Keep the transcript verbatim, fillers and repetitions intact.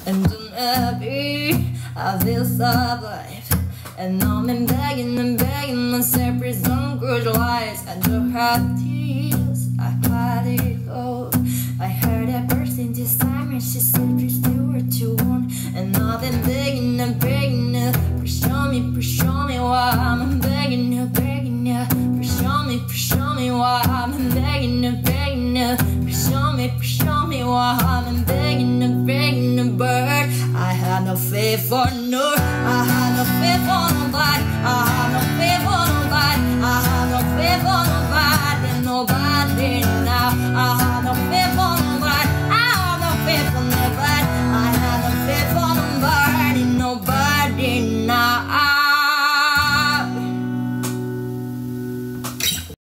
And I'm happy, I feel so alive. And now I'm begging and begging myself for some good lies. I don't have tears, I let it go. I heard a person this time and she said please do what you want. And now I'm begging and begging you, please show me, please show me why I'm begging you, begging you. Please show me, please show me why I'm begging you, begging you. Please show me, please show me why I'm begging you, begging you, bird. I have no faith for no, I have no faith for nobody. I have no faith for nobody. I have no faith for nobody, nobody now. I have no faith.